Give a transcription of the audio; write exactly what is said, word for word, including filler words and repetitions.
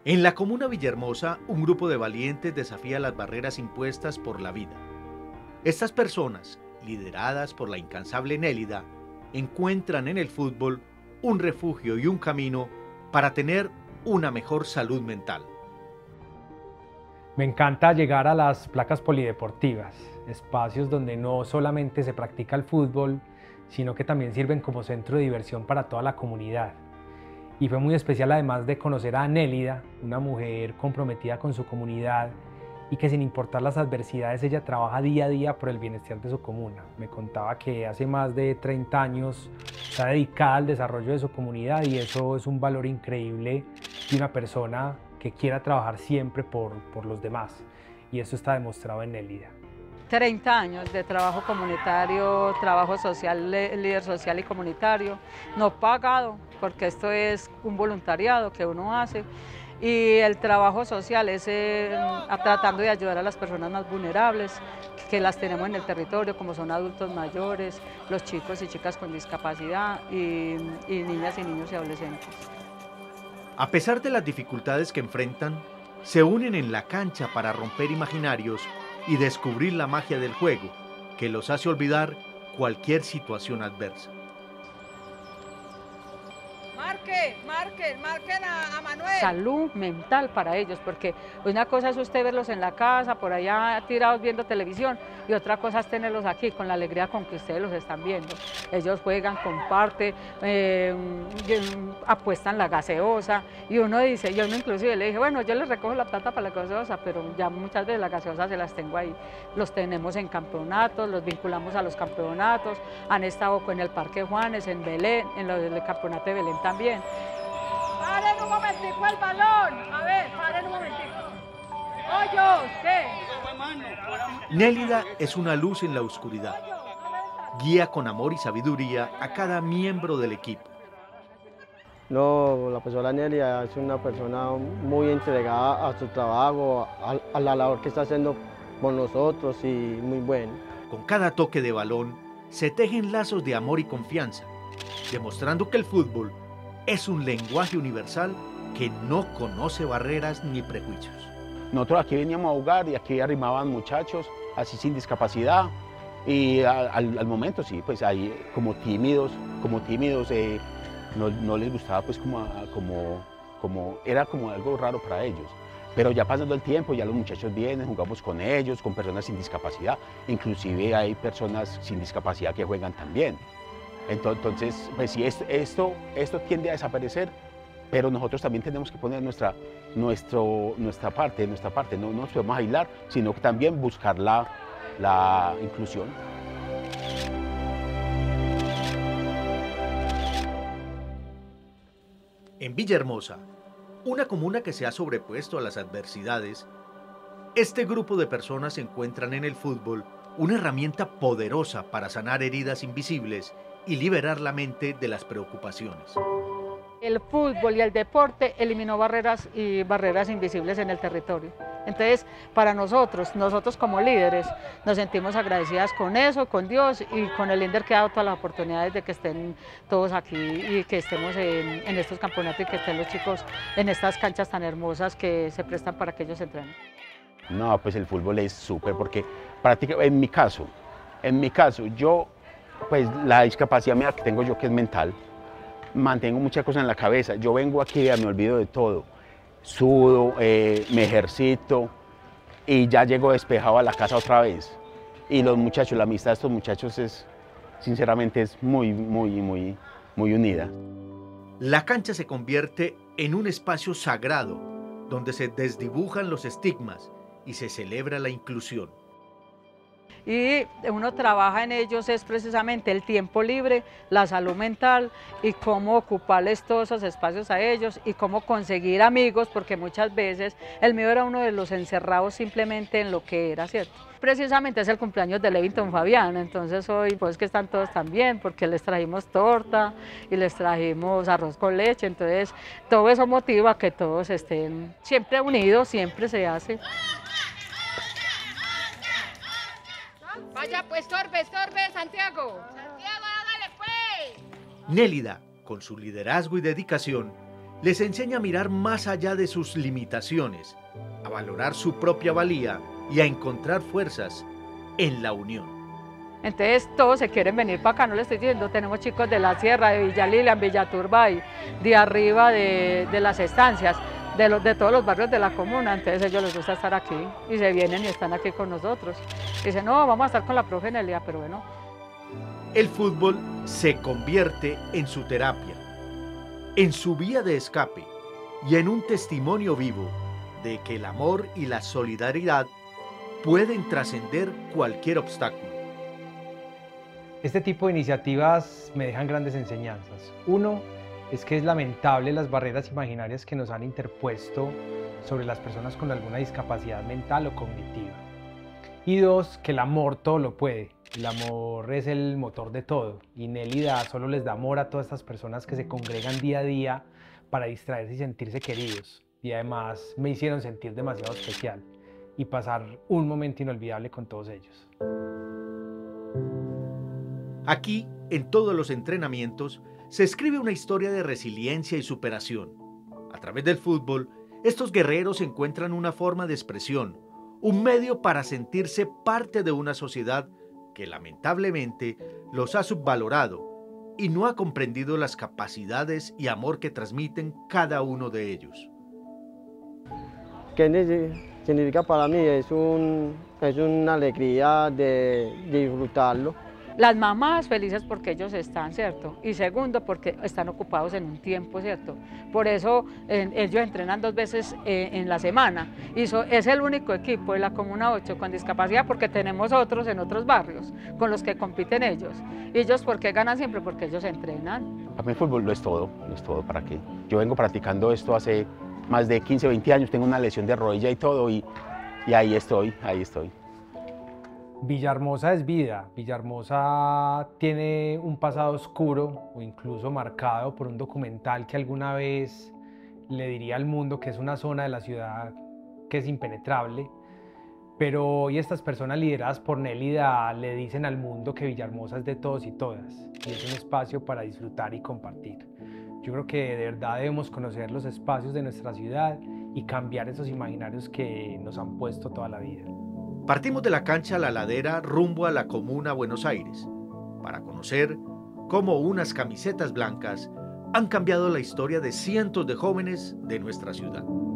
En la comuna Villahermosa, un grupo de valientes desafía las barreras impuestas por la vida. Estas personas, lideradas por la incansable Nélida, encuentran en el fútbol un refugio y un camino para tener una mejor salud mental. Me encanta llegar a las placas polideportivas, espacios donde no solamente se practica el fútbol, sino que también sirven como centro de diversión para toda la comunidad. Y fue muy especial además de conocer a Nélida, una mujer comprometida con su comunidad y que sin importar las adversidades ella trabaja día a día por el bienestar de su comuna. Me contaba que hace más de treinta años está dedicada al desarrollo de su comunidad y eso es un valor increíble de una persona que quiera trabajar siempre por, por los demás, y eso está demostrado en Nélida. treinta años de trabajo comunitario, trabajo social, líder social y comunitario, no pagado, porque esto es un voluntariado que uno hace, y el trabajo social es eh, tratando de ayudar a las personas más vulnerables, que las tenemos en el territorio, como son adultos mayores, los chicos y chicas con discapacidad, y, y niñas y niños y adolescentes. A pesar de las dificultades que enfrentan, se unen en la cancha para romper imaginarios y descubrir la magia del juego, que los hace olvidar cualquier situación adversa. Marquen, marquen, marquen a, a Manuel. Salud mental para ellos, porque una cosa es usted verlos en la casa, por allá tirados viendo televisión, y otra cosa es tenerlos aquí con la alegría con que ustedes los están viendo. Ellos juegan, comparten, eh, apuestan la gaseosa, y uno dice, yo uno inclusive le dije, bueno, yo les recojo la plata para la gaseosa, pero ya muchas veces la gaseosa se las tengo ahí. Los tenemos en campeonatos, los vinculamos a los campeonatos, han estado en el Parque Juanes, en Belén, en el campeonato de Belén también. Paren un momentico el balón, a ver, paren un momentico. ¡Hoyos! ¿Qué? Nélida es una luz en la oscuridad. Guía con amor y sabiduría a cada miembro del equipo. No, la profesora Nélida es una persona muy entregada a su trabajo, a, a la labor que está haciendo con nosotros, y muy buena. Con cada toque de balón se tejen lazos de amor y confianza, demostrando que el fútbol es un lenguaje universal que no conoce barreras ni prejuicios. Nosotros aquí veníamos a jugar y aquí arrimaban muchachos, así sin discapacidad, y a, al, al momento sí, pues ahí como tímidos, como tímidos, eh, no, no les gustaba, pues como, como, como, era como algo raro para ellos. Pero ya pasando el tiempo, ya los muchachos vienen, jugamos con ellos, con personas sin discapacidad, inclusive hay personas sin discapacidad que juegan también. Entonces, pues sí, esto, esto tiende a desaparecer, pero nosotros también tenemos que poner nuestra, nuestro, nuestra parte, nuestra parte, no, no nos podemos aislar, sino que también buscar la, la inclusión. En Villahermosa, una comuna que se ha sobrepuesto a las adversidades, este grupo de personas encuentran en el fútbol una herramienta poderosa para sanar heridas invisibles y liberar la mente de las preocupaciones. El fútbol y el deporte eliminó barreras y barreras invisibles en el territorio. Entonces, para nosotros, nosotros como líderes, nos sentimos agradecidas con eso, con Dios y con el líder que ha dado todas las oportunidades de que estén todos aquí y que estemos en, en estos campeonatos y que estén los chicos en estas canchas tan hermosas que se prestan para que ellos entrenen. No, pues el fútbol es súper, porque prácticamente, en mi caso, en mi caso, yo, pues la discapacidad mía que tengo yo, que es mental, mantengo muchas cosas en la cabeza. Yo vengo aquí, me olvido de todo, sudo, eh, me ejercito y ya llego despejado a la casa otra vez. Y los muchachos, la amistad de estos muchachos es, sinceramente, es muy, muy, muy, muy unida. La cancha se convierte en un espacio sagrado donde se desdibujan los estigmas y se celebra la inclusión. Y uno trabaja en ellos es precisamente el tiempo libre, la salud mental y cómo ocuparles todos esos espacios a ellos y cómo conseguir amigos, porque muchas veces el mío era uno de los encerrados simplemente en lo que era, ¿cierto? Precisamente es el cumpleaños de Levington Fabián, entonces hoy pues que están todos también, porque les trajimos torta y les trajimos arroz con leche, entonces todo eso motiva a que todos estén siempre unidos, siempre se hace. Vaya pues, estorbe, estorbe, Santiago. Santiago, hágale pues. Nélida, con su liderazgo y dedicación, les enseña a mirar más allá de sus limitaciones, a valorar su propia valía y a encontrar fuerzas en la unión. Entonces todos se quieren venir para acá, no les estoy diciendo, tenemos chicos de la sierra, de Villa Lilian, Villa Turbay, de arriba de, de las estancias, de, los, de todos los barrios de la comuna, entonces a ellos les gusta estar aquí y se vienen y están aquí con nosotros. Dicen, no, vamos a estar con la profe Nelia, pero bueno. El fútbol se convierte en su terapia, en su vía de escape y en un testimonio vivo de que el amor y la solidaridad pueden trascender cualquier obstáculo. Este tipo de iniciativas me dejan grandes enseñanzas. Uno, es que es lamentable las barreras imaginarias que nos han interpuesto sobre las personas con alguna discapacidad mental o cognitiva. Y dos, que el amor todo lo puede. El amor es el motor de todo. Y Nélida solo les da amor a todas estas personas que se congregan día a día para distraerse y sentirse queridos. Y además me hicieron sentir demasiado especial y pasar un momento inolvidable con todos ellos. Aquí, en todos los entrenamientos, se escribe una historia de resiliencia y superación. A través del fútbol, estos guerreros encuentran una forma de expresión, un medio para sentirse parte de una sociedad que lamentablemente los ha subvalorado y no ha comprendido las capacidades y amor que transmiten cada uno de ellos. ¿Qué significa para mí? Es, un, es una alegría de, de disfrutarlo. Las mamás felices porque ellos están, ¿cierto? Y segundo, porque están ocupados en un tiempo, ¿cierto? Por eso eh, ellos entrenan dos veces eh, en la semana. Y so, es el único equipo de la Comuna ocho con discapacidad porque tenemos otros en otros barrios con los que compiten ellos. ¿Y ellos por qué ganan siempre? Porque ellos entrenan. Para mí el fútbol lo es todo, lo es todo para qué. Yo vengo practicando esto hace más de quince, veinte años, tengo una lesión de rodilla y todo, y, y ahí estoy, ahí estoy. Villahermosa es vida. Villahermosa tiene un pasado oscuro o incluso marcado por un documental que alguna vez le diría al mundo que es una zona de la ciudad que es impenetrable, pero hoy estas personas lideradas por Nélida le dicen al mundo que Villahermosa es de todos y todas y es un espacio para disfrutar y compartir. Yo creo que de verdad debemos conocer los espacios de nuestra ciudad y cambiar esos imaginarios que nos han puesto toda la vida. Partimos de la cancha a la ladera rumbo a la Comuna Buenos Aires para conocer cómo unas camisetas blancas han cambiado la historia de cientos de jóvenes de nuestra ciudad.